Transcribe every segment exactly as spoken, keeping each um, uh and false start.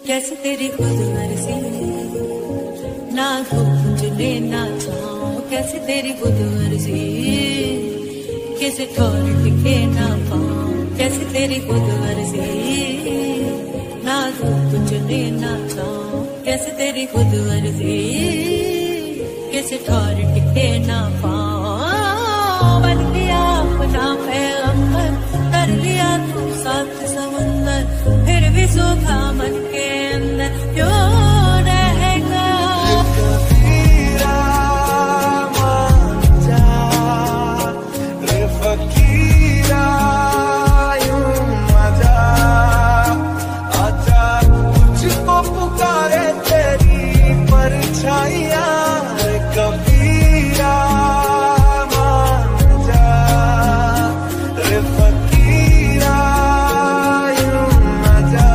कैसे तेरी खुद मर्जी ना घूंचने ना छाओ, कैसे तेरी खुद मर्जी किसे ठोर टिके ना पाओ, कैसे तेरी खुद मर्जी ना घूंचने ना छाओ, कैसे तेरी खुद मर्जी किसे ठोर टिके ना पाओ। बन लिया अपना पैगंबर, कर लिया तू साथ समंदर, फिर भी सूखा मन के अंदर क्यों रहेगा। कबीरा मान जा रे फकीरा यूं मजा आजा, तुझको पुकारे तेरी परछाइयां। कबीरा मान जा रे फकीरा यूं मजा,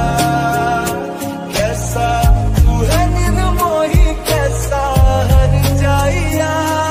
कैसा तू है निर्मोही कैसा हर जाइया।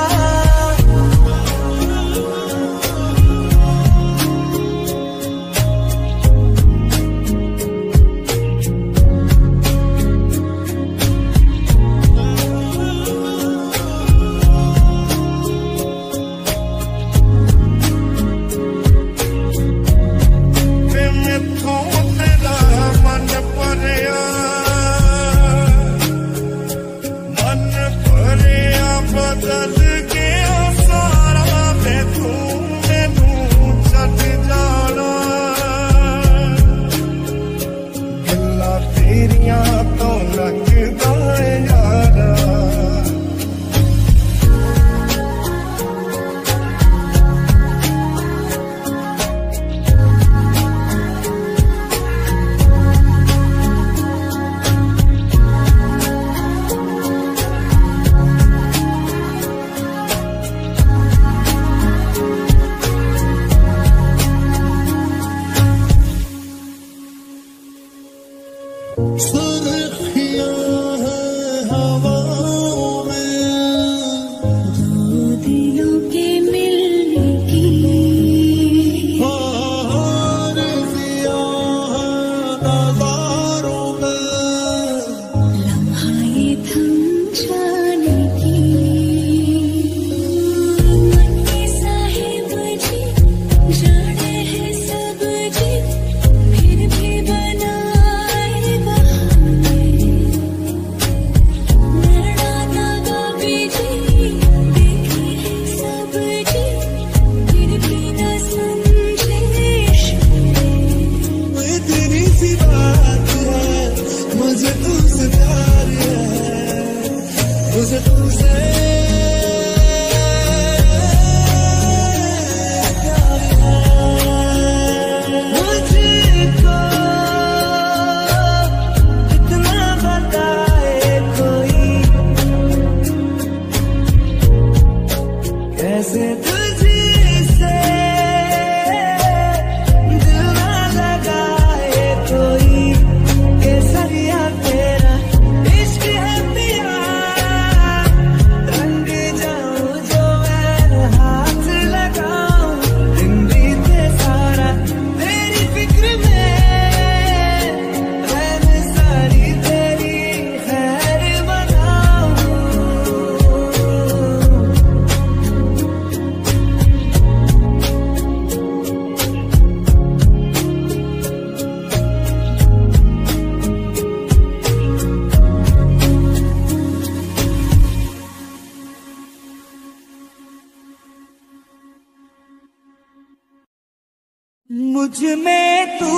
मुझ में तू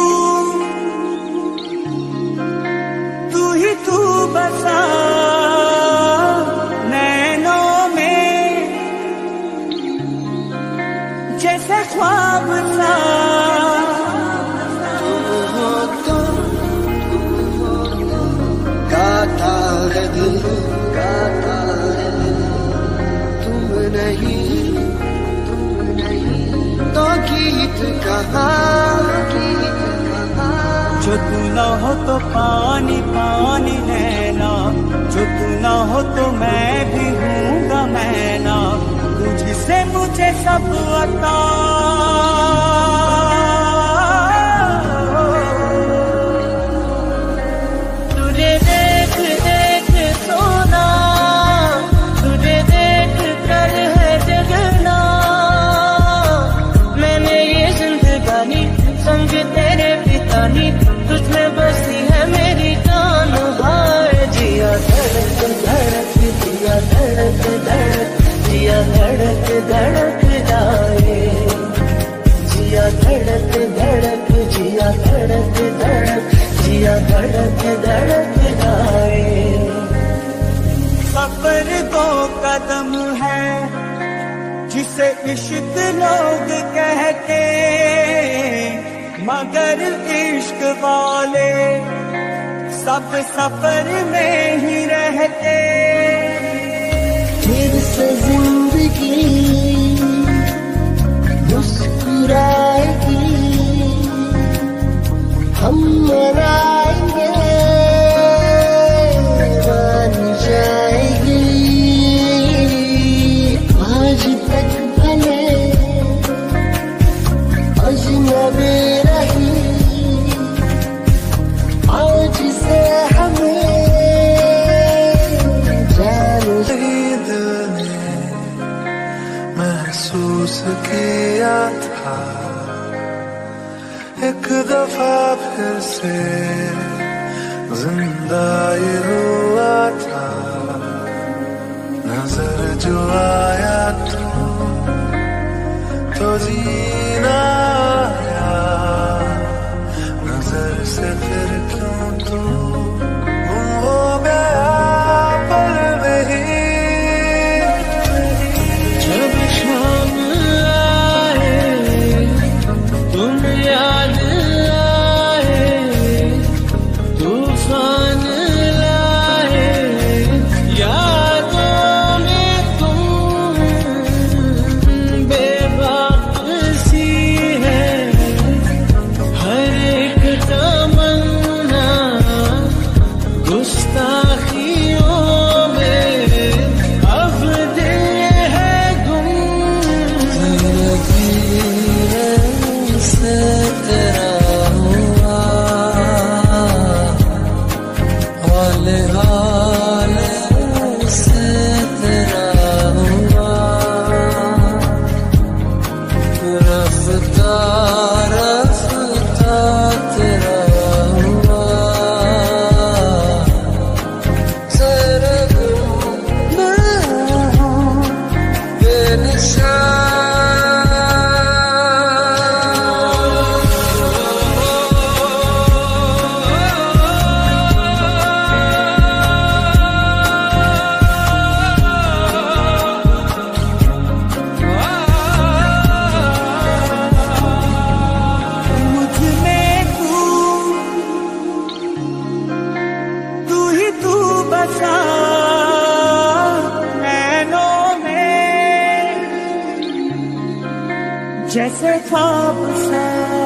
तू ही तू बसा, नैनों में जैसे ख्वाब सा। हो तो गाता है दिल, गाता है दिल, तुम नहीं तुम नहीं तो गीत कहाँ, गीत कहाँ। जो तू ना हो तो पानी पानी नैना, जो तू ना हो तो मैं भी हूँगा मैना, तुझसे मुझे सब अता। तुझे नहीं तुझमें बसी है मेरी जान। हाय जिया धड़क धड़क जिया धड़क धड़क जिया धड़क धड़क जाए। जिया धड़क धड़क जिया धड़क धड़क जिया धड़क धड़क जाए। सफर दो कदम है जिसे इश्क लोग कहते, मगर इश्क वाले सब सफर में ही रहते। फिर से जिंदगी मुस्कुराएगी, हम मनाएंगे मान जाएगी। आज तक भले अजनबी रही, आज से हमें जान। दिल ने महसूस किया था एक दफा फिर से जिंदा ये हुआ था। नजर जो आया तो तो जीना आया, नजर से फिर क्यों तू गुम हो गया पल नहीं। जब शाम आए तुम याद आए, तूफान लाए यादों में तुम। बेवापसी है हर एक तमन्ना, गुस्ताखियों में अब दिल है गुम। से तेरा हुआ हाले हाले से तेरा हुआ, रफ्ता रफ्ता तेरा हुआ। तेरे गुम मैं हूँ बेनिशान। मुझ में तू तू ही तू बसा नैनों में, जैसे ख्वाब सा।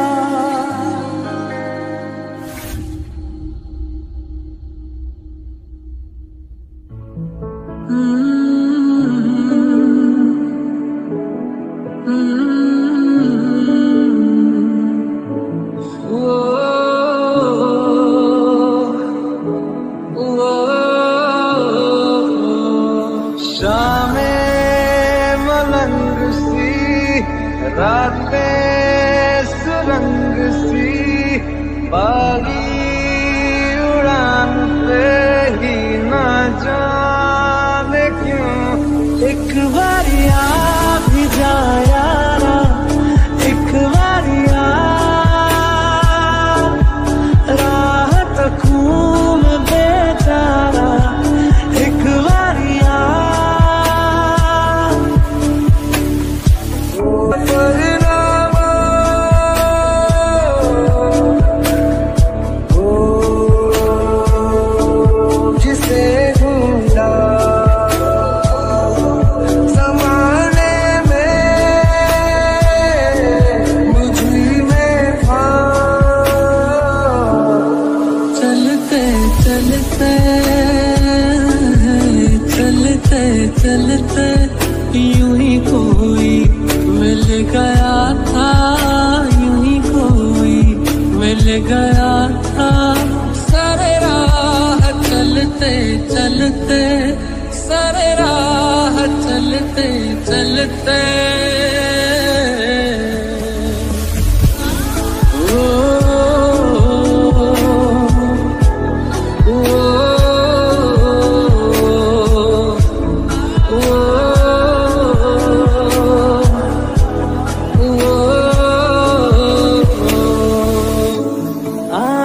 शामें मलंग सी रातें सुरंग सी, बागी उड़ान पे ही ना जाने क्यों। एक बारी आ भी जा यारा, एक बारी आ राह तकूं मैं बेचारा। एक बारी आ जिसे ढूंढा ज़माने में मुझी में था। चलते चलते चलते चलते यूं ही कोई मिल गया था, यूं ही कोई मिल गया था। सारे राह चलते चलते सारे राह चलते चलते ओ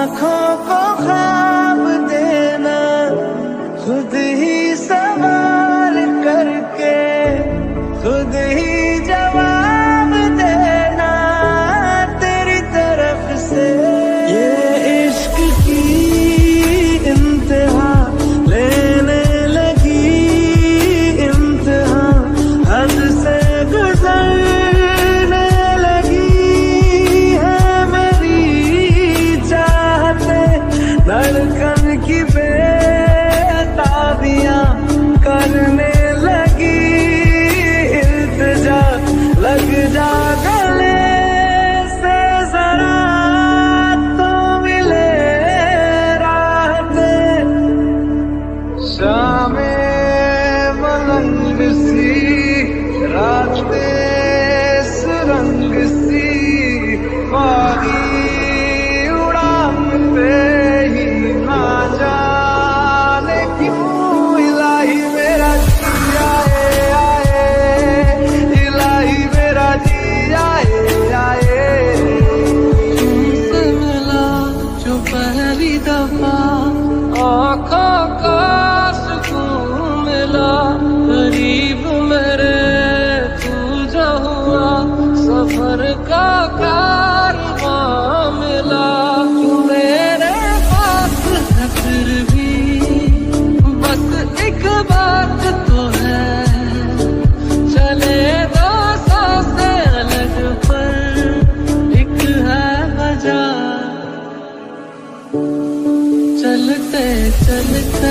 आँखों को ख्वाब देना, खुद ही सवाल करके खुद ही जवाब देना तेरी तरफ से। ये इश्क की इंतहा लेने लगी इंतहा, हद से गुजरने लगी है मेरी चाहते, धड़कन की बेताबियां करने लगी इल्तिजा, लग जा गले से जरा तो मिले राहते। शामे मलंग सी रातें सुरंग सी, बागी उड़ान पे ही ना जाने क्यों इलाही मेरा जिया आए, इलाही मेरा जिया आए। तुमसे मिला जो पहली दफा, आँखों का सुकून मिला, करीब मेरे तू जो हुआ, सफर का कारवां मिला। तू मेरे पास है फिर भी बस एक बात तो है, चले दो सांसें अलग पर एक है वजह। चलते चलते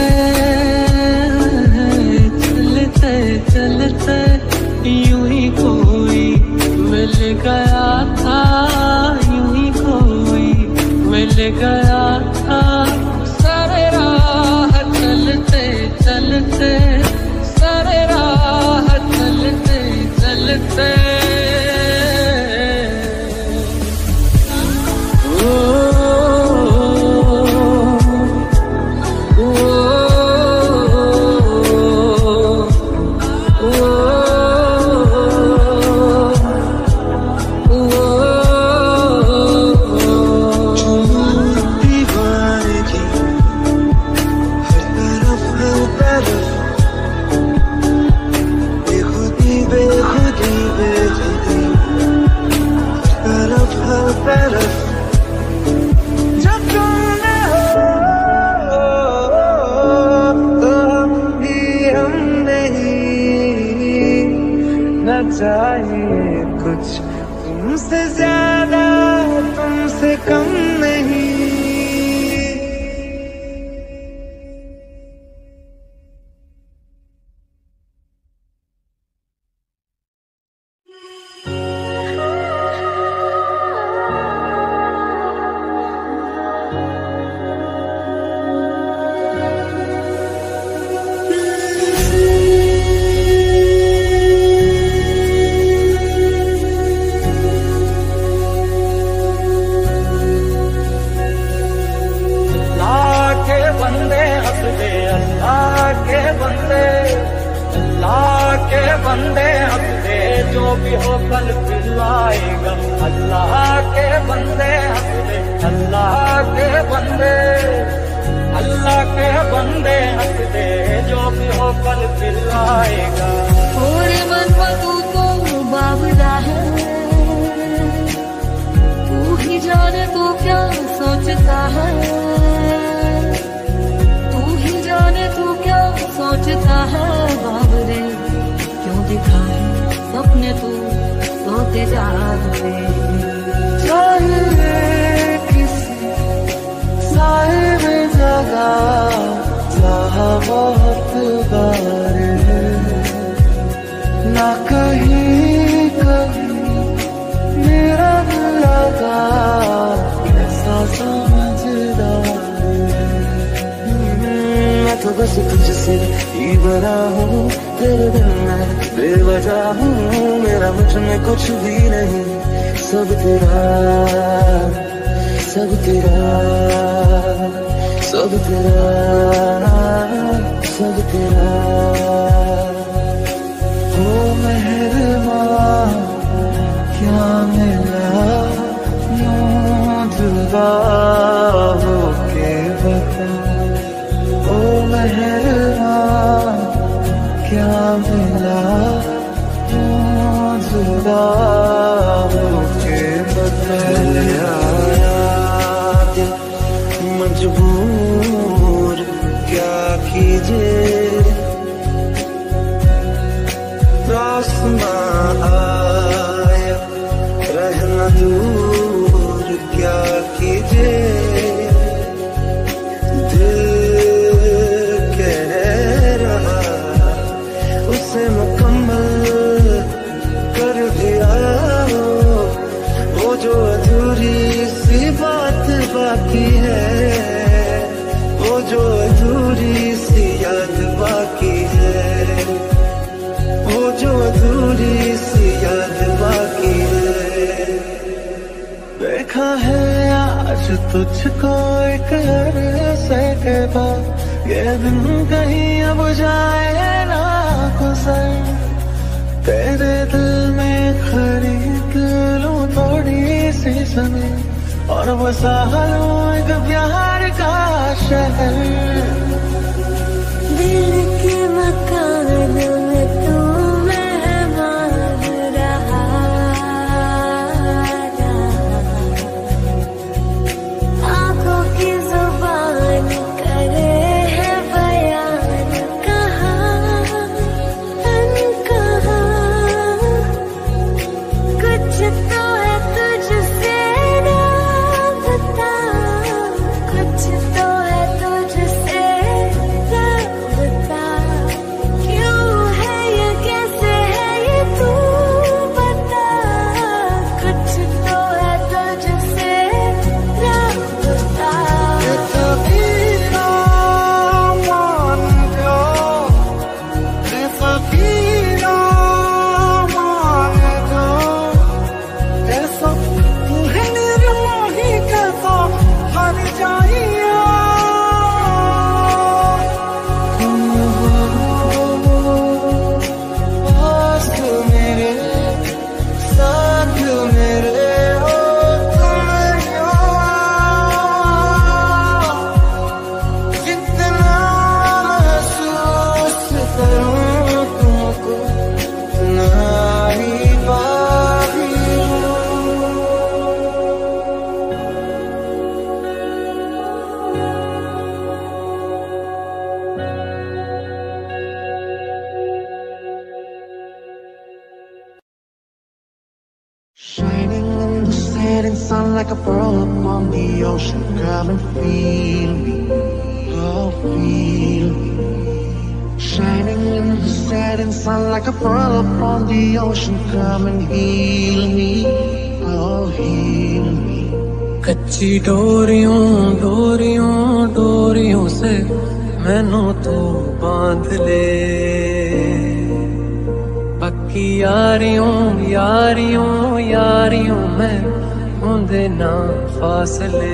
चलते चलते यूं ही कोई मिल गया था, यूं ही कोई मिल गया था। सारे राह चलते चलते, सारे राह चलते चलते ओ, ओ, ओ, ओ, दीवानगी हर तरफ हर तरफ, बेखुदी बेखुदी बेखुदी हर तरफ हर तरफ। जब तुम न हो तो हम भी हम नहीं, न चाहिए कुछ तुमसे ज्यादा तुमसे कम नहीं। अल्लाह के बंदे हंस दे, अल्लाह के बंदे, अल्लाह के बंदे हंस दे, जो भी हो कल फिर आएगा। अल्लाह के बंदे हंस दे, अल्लाह के बंदे, अल्लाह के बंदे हंस दे, जो भी हो कल फिर आएगा। और मन तू तो बावला है, तू ही जाने तू क्या सोचता है, तू ही जाने तू क्या सोचता है। बाबरे क्यों दिखाए सपने तू सोते जाते, चाहिए किसी साहिब जगह जहाँ बहुत बार है, ना कहीं कहीं मेरा दिल लगा ऐसा समझदार है। मैं तो बस तुझसे ही बना हूँ, तेरे दिल में बेवजह हूँ, मेरा मुझ में कुछ भी नहीं, सब तेरा सब तेरा सब तेरा सब तेरा। ओ मेहरबान क्या मिला यूं जुदा हो मजबूर क्या कीजिए, पास ना आया रहना दूर क्या कीजिए, दिल कह रहा उसे मुकम्मल कर दिया, वो जो अधूरी सी बात बाकी है, वो जो अधूरी सी याद बाकी है, वो जो अधूरी सी याद बाकी है। देखा है आज तुझको एक अरसे के बाद, ये दिन कहीं अब जाए ना गुजर, तेरे दिल में खरीद लूं थोड़ी सी जमीन और बसा लूं एक प्यार का शहर। दिल के मकान में तू मेहमान रहा, आंखों की जुबान करे है बयान, कहाँ कहाँ कुछ तो है तुझसे राबता, कुछ तो है तुझसे राबता, क्यों है ये कैसे है ये तू बता, कुछ तो है तुझसे राबता। सफीना मान जो, सफीना मान जो, ऐसा है निर्मोही कैसा हर जाइया, तुम हो पास मेरे साथ मेरे हो, तुम जितना महसूस करूं तुमको उतना ही बाकी हूं। Shining in the setting sun like a pearl upon the ocean, come and feel me, oh feel me. Shining in the setting sun like a pearl upon the ocean, come and heal me, oh heal me. कच्ची डोरियों डोरियों डोरियों से मैनू तू बांध ले, पक्की यारियों यारियों यारियों में होंदे ना फासले,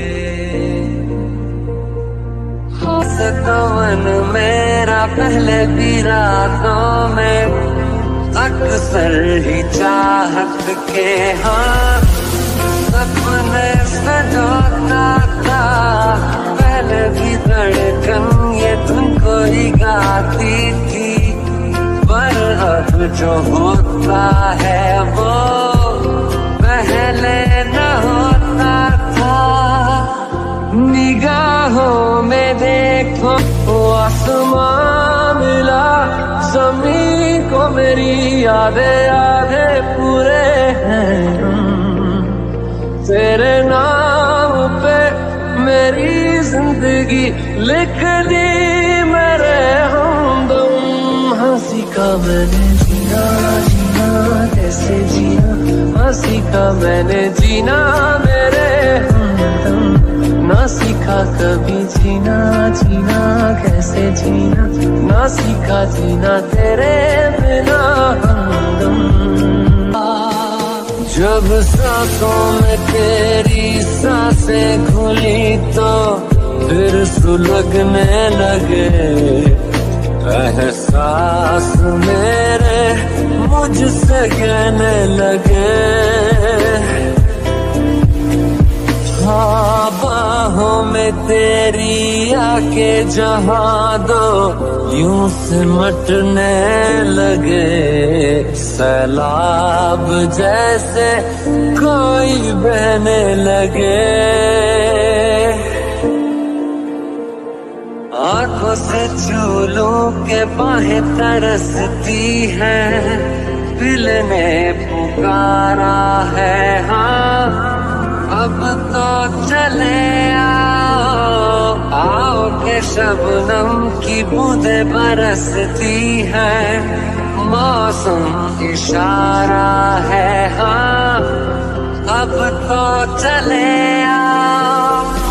सतवन मेरा पहले भी रातों में अक्सर ही चाहत के हाँ सपने सजोता था, पहले भी धड़कन ये तुमको ही गाती थी, पर अब जो होता है वो पहले न होता था। निगाहों में देखो वो आसमां मिला, ज़मीन को मेरी यादें आधे पूरे हैं, तेरे नाम पे मेरी जिंदगी लिख दी मेरे हमदम। हाँ सीखा मैंने जीना जीना कैसे जीना, हाँ सीखा मैंने जीना मेरे हमदम, ना सीखा कभी जीना जीना कैसे जीना, ना सीखा जीना तेरे बिना हमदम। जब सांसों में तेरी सांसें घुली तो फिर सुलगने लगे एहसास मेरे मुझसे कहने लगे, हाँ बाहों में तेरी आके जहाँ दो यूं सिमटने लगे, सैलाब जैसे कोई बहने लगे। के बाहें तरसती है, दिल ने पुकारा है हाँ, अब तो चले आओ, आओ के शबनम की बूंदें बरसती है, मौसम इशारा है हाँ, अब तो चले आओ।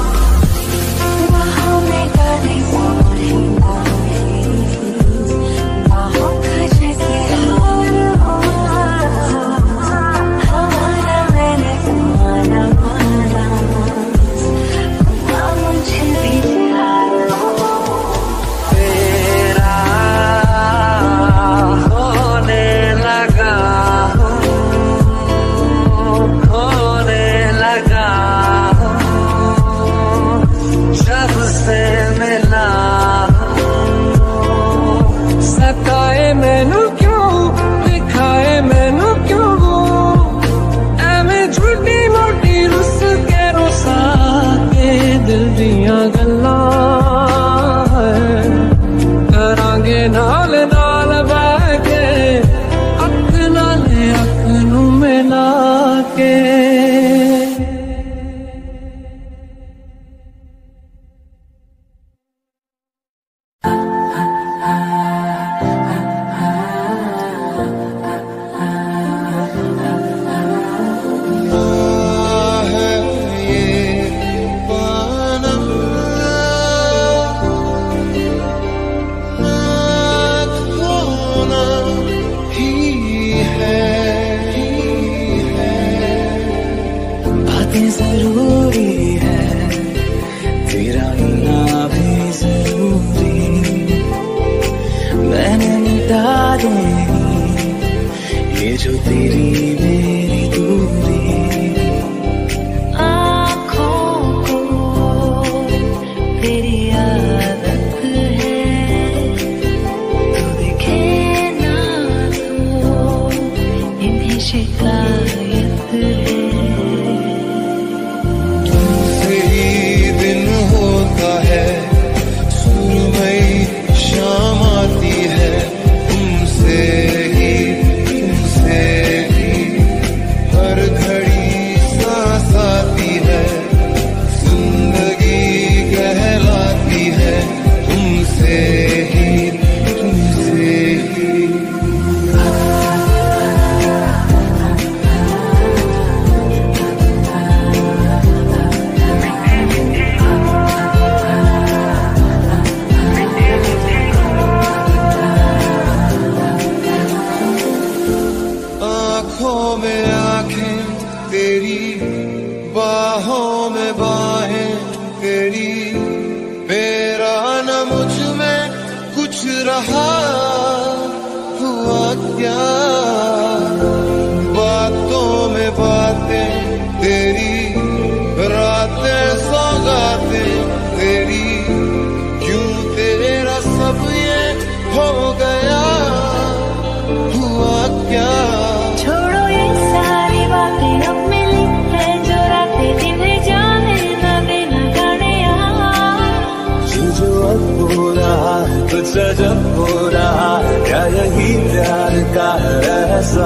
जब हो रहा क्या यही प्यार का ऐसा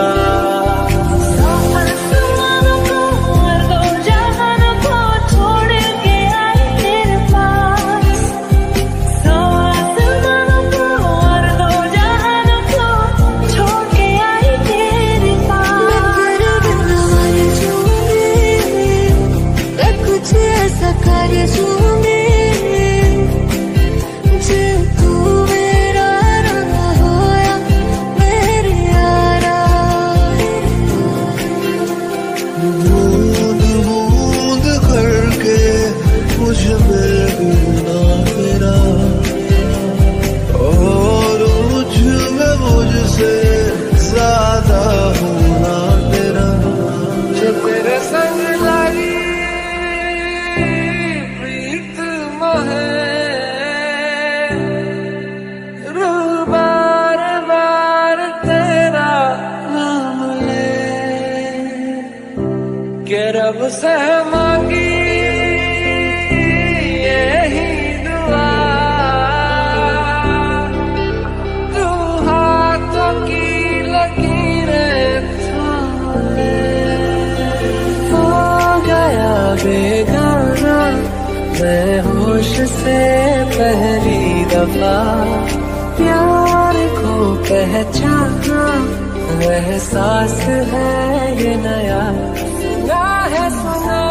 रब से मांगी यही दुआ मैं होश से पहली दफा प्यार को पहचाना, एहसास है ये नया, सुना है सुना